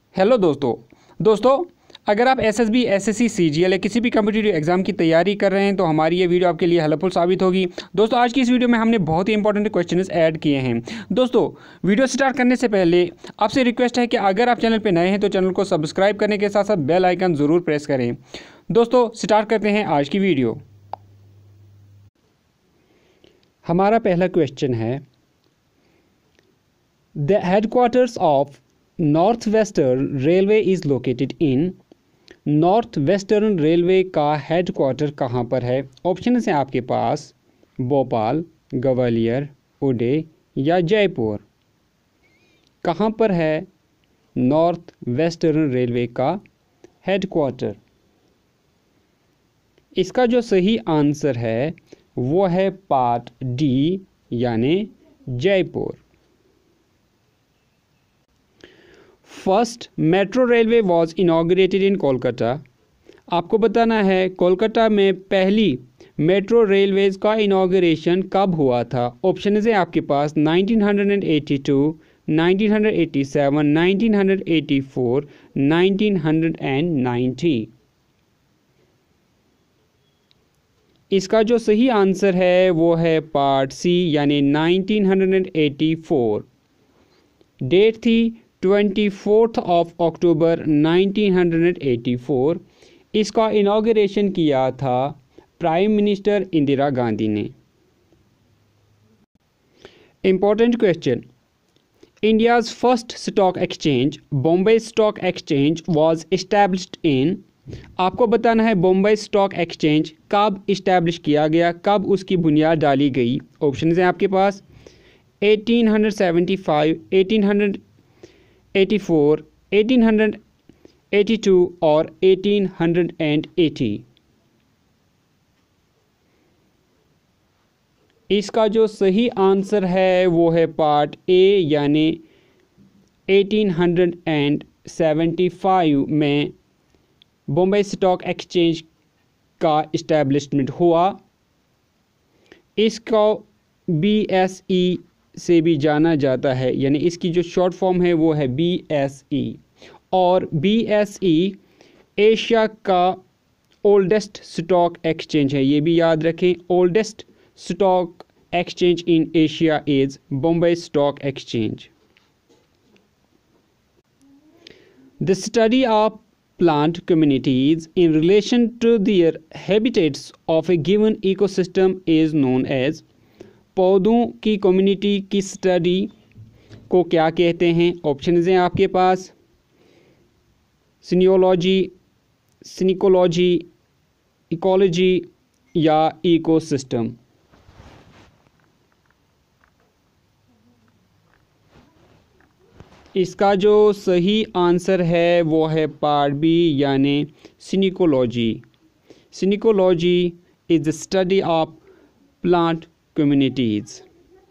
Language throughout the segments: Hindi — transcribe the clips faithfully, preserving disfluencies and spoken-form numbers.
हेलो दोस्तों दोस्तों अगर आप एसएसबी, एसएससी, सीजीएल या किसी भी कॉम्पिटिटिव एग्जाम की तैयारी कर रहे हैं तो हमारी ये वीडियो आपके लिए हेल्पफुल साबित होगी। दोस्तों आज की इस वीडियो में हमने बहुत ही इंपॉर्टेंट क्वेश्चंस ऐड किए हैं। दोस्तों वीडियो स्टार्ट करने से पहले आपसे रिक्वेस्ट है कि अगर आप चैनल पर नए हैं तो चैनल को सब्सक्राइब करने के साथ साथ बेल आइकन ज़रूर प्रेस करें। दोस्तों स्टार्ट करते हैं आज की वीडियो। हमारा पहला क्वेश्चन है, the headquarters of north western railway is located in. North western railway का हेडक्वार्टर कहाँ पर है? ऑप्शन हैं आपके पास भोपाल, ग्वालियर, उड़े या जयपुर। कहाँ पर है नॉर्थ वेस्टर्न रेलवे का हेडक्वार्टर? इसका जो सही आंसर है वो है पार्ट डी यानी Jaipur. First metro railway was inaugurated in Kolkata. आपको बताना है कोलकाता में पहली मेट्रो रेलवेज का इनॉग्रेशन कब हुआ था। ऑप्शन है आपके पास nineteen eighty two, nineteen eighty seven, nineteen eighty four, nineteen ninety. इसका जो सही आंसर है वो है पार्ट सी यानी नाइनटीन एटी फोर। डेट थी twenty fourth of October nineteen eighty four. इसका इनॉग्रेशन किया था प्राइम मिनिस्टर इंदिरा गांधी ने। Important question, India's first stock exchange Bombay stock exchange was established in. आपको बताना है बॉम्बे स्टॉक एक्सचेंज कब इस्टेब्लिश किया गया, कब उसकी बुनियाद डाली गई। ऑप्शन हैं आपके पास eighteen seventy five, eighteen eighty four, eighteen eighty two और एटीन एटी। इसका जो सही आंसर है वो है पार्ट ए यानी एटीन सेवेंटी फाइव में बॉम्बे स्टॉक एक्सचेंज का इस्टेब्लिशमेंट हुआ। इसको बी एस ई से भी जाना जाता है, यानी इसकी जो शॉर्ट फॉर्म है वो है बी एस ई। और बी एस ई एशिया का ओल्डेस्ट स्टॉक एक्सचेंज है, ये भी याद रखें। Oldest stock exchange in Asia is Bombay stock exchange. The study of plant communities in relation to their habitats of a given ecosystem is known as। पौधों की कम्युनिटी की स्टडी को क्या कहते हैं? ऑप्शन हैं आपके पास सिनियोलॉजी, सिनिकोलॉजी, इकोलॉजी या इकोसिस्टम। इसका जो सही आंसर है वो है पार्ट बी यानी synecology. Synecology is the study of plant communities.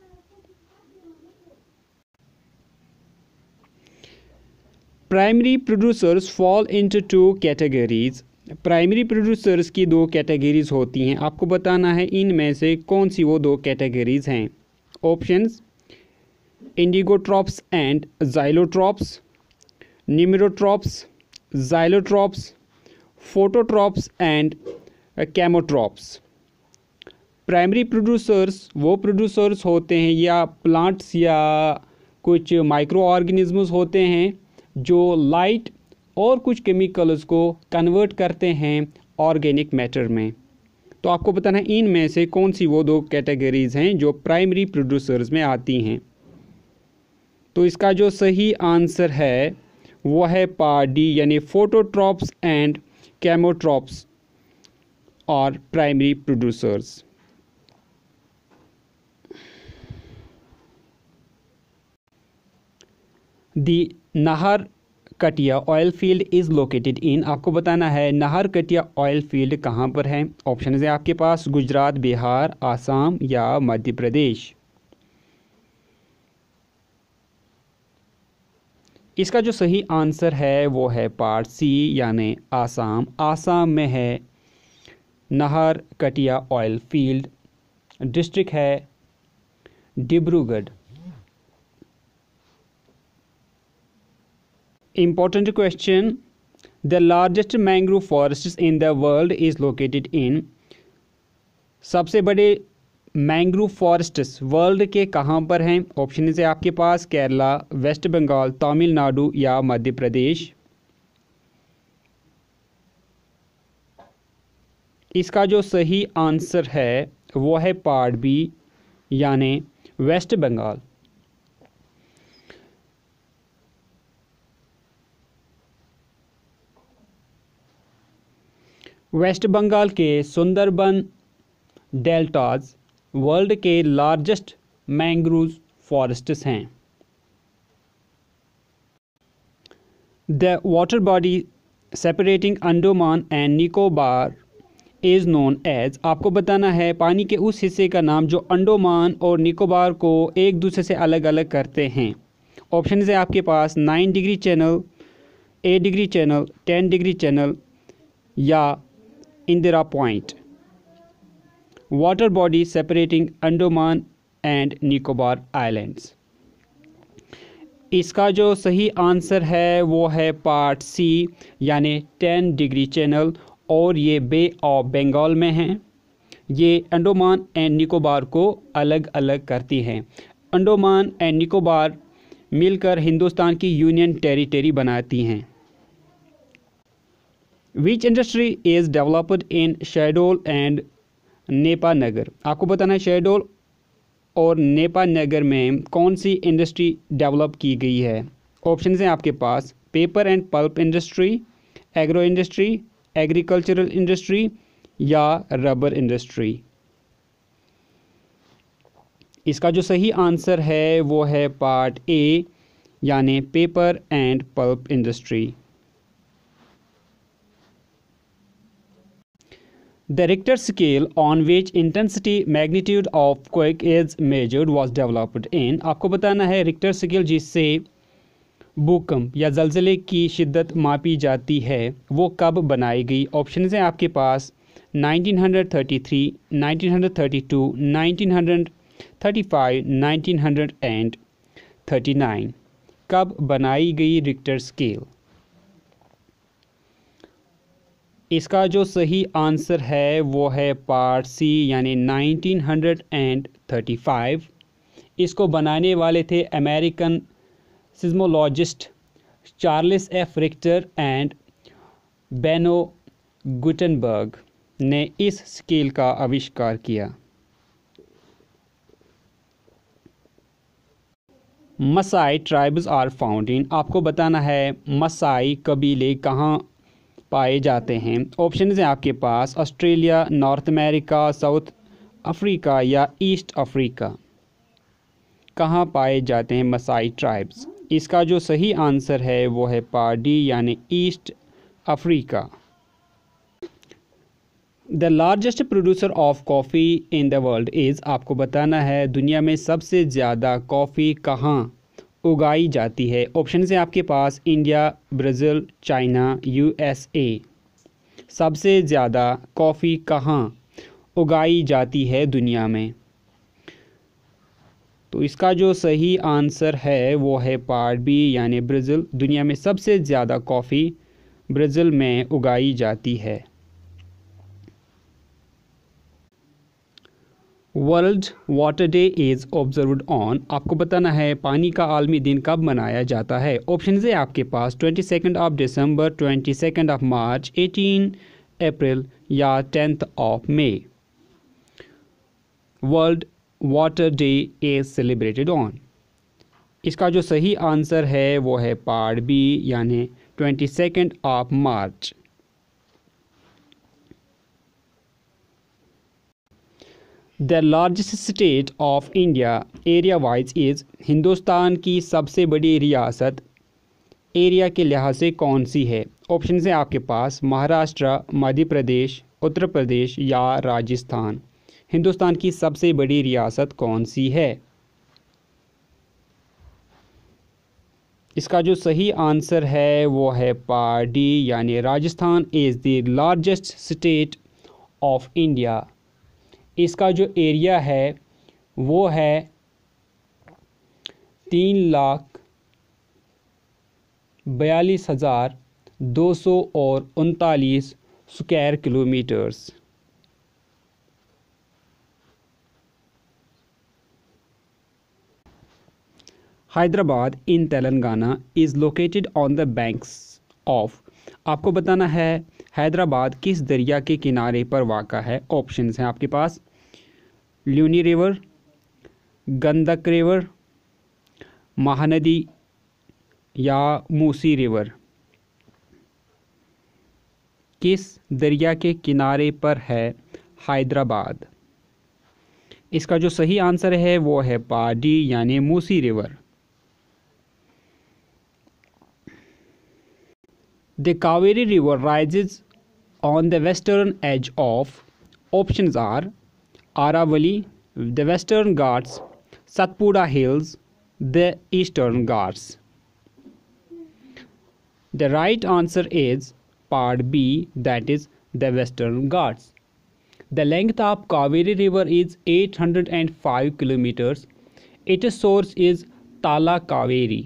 Primary producers fall into two categories. Primary producers की दो कैटेगरीज होती हैं। आपको बताना है इनमें से कौन सी वो दो कैटेगरीज हैं। Options indigotrophs and xylotrophs, nemerotrophs, xylotrophs, phototrophs and chemotrophs. Primary producers वो प्रोड्यूसर्स होते हैं या प्लांट्स या कुछ माइक्रो ऑर्गेनिजम्स होते हैं जो लाइट और कुछ केमिकल्स को कन्वर्ट करते हैं ऑर्गेनिक मैटर में। तो आपको बताना है इनमें से कौन सी वो दो कैटेगरीज हैं जो प्राइमरी प्रोड्यूसर्स में आती हैं। तो इसका जो सही आंसर है वो है पार्ट डी यानी फोटोट्रॉप्स एंड कैमोट्रॉप्स और primary producers. The Naharkatiya oil field is located in. आपको बताना है नाहर कटिया ऑयल फील्ड कहाँ पर है। ऑप्शन है आपके पास गुजरात, बिहार, आसाम या मध्य प्रदेश। इसका जो सही आंसर है वो है पार्ट सी यानी आसाम। आसाम में है नाहर कटिया ऑयल फील्ड। डिस्ट्रिक्ट है Dibrugarh. important question. The largest mangrove forests in the world is located in. सबसे बड़े मैंग्रोव फॉरेस्ट्स वर्ल्ड के कहाँ पर हैं? ऑप्शन है आपके पास केरला, वेस्ट बंगाल, तमिलनाडु या मध्य प्रदेश। इसका जो सही आंसर है वो है पार्ट बी यानी वेस्ट बंगाल। वेस्ट बंगाल के सुंदरबन डेल्टाज वर्ल्ड के लार्जेस्ट मैंग्रोव फॉरेस्ट्स हैं। The water body separating Andaman and Nicobar is known as. आपको बताना है पानी के उस हिस्से का नाम जो अंडमान और निकोबार को एक दूसरे से अलग अलग करते हैं। ऑप्शन है आपके पास nine degree channel, eight degree channel, ten degree channel या Indira point. Water body separating Andaman and Nicobar islands. इसका जो सही आंसर है वो है पार्ट सी यानी टेन डिग्री चैनल, और ये बे ऑफ बंगाल में हैं। ये अंडमान एंड निकोबार को अलग अलग करती हैं। अंडमान एंड निकोबार मिलकर हिंदुस्तान की यूनियन टेरिटरी बनाती हैं। Which industry is developed in Shahdol and Nepanagar. आपको बताना है शहडोल और नेपानगर में कौन सी इंडस्ट्री डेवलप की गई है। ऑप्शन हैं आपके पास paper and pulp industry, agro industry, agricultural industry या रबर इंडस्ट्री। इसका जो सही आंसर है वो है पार्ट ए यानी paper and pulp industry. The Richter scale on which intensity magnitude of quake is measured was developed in। आपको बताना है रिक्टर स्केल जिससे भूकंप या जलजले की शिद्दत मापी जाती है वो कब बनाई गई। ऑप्शन हैं आपके पास nineteen thirty three, nineteen thirty two, nineteen thirty five, nineteen thirty nine. कब बनाई गई रिक्टर स्केल। इसका जो सही आंसर है वो है पार्ट सी यानी नाइनटीन थर्टी फाइव। इसको बनाने वाले थे American seismologist Charles F Richter and Beno Gutenberg ने इस स्केल का आविष्कार किया। Maasai tribes are found in. आपको बताना है मसाई कबीले कहाँ पाए जाते हैं। ऑप्शन हैं आपके पास Australia, North America, South Africa या ईस्ट अफ्रीका। कहाँ पाए जाते हैं मसाई ट्राइब्स। इसका जो सही आंसर है वो है पार्ट डी यानी East Africa. The largest producer of coffee in the world is. आपको बताना है दुनिया में सबसे ज़्यादा कॉफ़ी कहाँ उगाई जाती है। ऑप्शन है आपके पास इंडिया, ब्राज़ील, चाइना, यूएसए। सबसे ज़्यादा कॉफ़ी कहाँ उगाई जाती है दुनिया में। तो इसका जो सही आंसर है वो है पार्ट बी यानी ब्राज़ील। दुनिया में सबसे ज़्यादा कॉफ़ी ब्राज़ील में उगाई जाती है। World Water Day is observed on. आपको बताना है पानी का आलमी दिन कब मनाया जाता है। ऑप्शन है आपके पास twenty second of December, twenty second of March, eighteen April या tenth of May. World Water Day is celebrated on. इसका जो सही आंसर है वो है पार्ट बी यानी twenty second of March. The largest state of India area wise is. Hindustan की सबसे बड़ी रियासत एरिया के लिहाज से कौन सी है। ऑप्शन है आपके पास महाराष्ट्र, मध्य प्रदेश, उत्तर प्रदेश या राजस्थान। हिंदुस्तान की सबसे बड़ी रियासत कौन सी है। इसका जो सही आंसर है वो है पार्ट डी यानी Rajasthan is the largest state of India. इसका जो एरिया है वो है तीन लाख बयालीस हज़ार दो सौ और उनतालीस square kilometres. Hyderabad in Telangana is located on the banks of. आपको बताना है हैदराबाद किस दरिया के किनारे पर वाक़ा है। ऑप्शंस हैं आपके पास, लूनी रिवर, गंडक रिवर, महानदी या मूसी रिवर। किस दरिया के किनारे पर है हैदराबाद? इसका जो सही आंसर है वो है पाडी यानी Musi river. The Kaveri River rises on the western edge of. Options are Aravalli, the Western Ghats, Satpura Hills, the Eastern Ghats. The right answer is part B, that is the Western Ghats. The length of Kaveri River is eight hundred five kilometers. Its source is Tala Kaveri.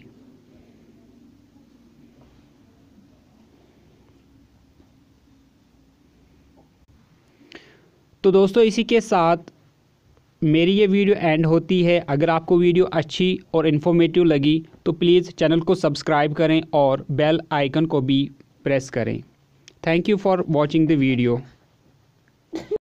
तो दोस्तों इसी के साथ मेरी ये वीडियो एंड होती है। अगर आपको वीडियो अच्छी और इन्फॉर्मेटिव लगी तो प्लीज़ चैनल को सब्सक्राइब करें और बेल आइकन को भी प्रेस करें। Thank you for watching the video.